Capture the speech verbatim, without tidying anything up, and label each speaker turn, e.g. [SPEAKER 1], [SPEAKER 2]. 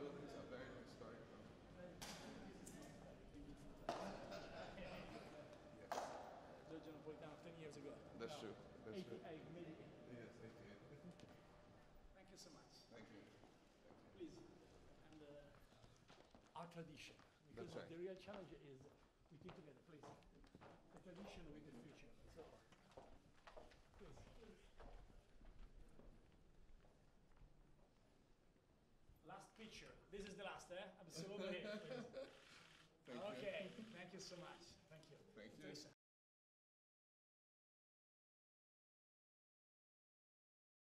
[SPEAKER 1] buildings are very historic. Yes.
[SPEAKER 2] Giorgio Napolitano, ten years ago.
[SPEAKER 1] That's
[SPEAKER 2] no,
[SPEAKER 1] true. That's true.
[SPEAKER 2] eighty-eight, maybe.
[SPEAKER 1] Yes, eighty-eight.
[SPEAKER 2] Thank you so much.
[SPEAKER 1] Thank you.
[SPEAKER 2] Please. And uh, our tradition. Because
[SPEAKER 1] That's right.
[SPEAKER 2] the real challenge is we keep together, please. The tradition with the future. So, please. Last picture. This is the last, eh? Absolutely.
[SPEAKER 1] Thank
[SPEAKER 2] okay.
[SPEAKER 1] you.
[SPEAKER 2] Thank you so much.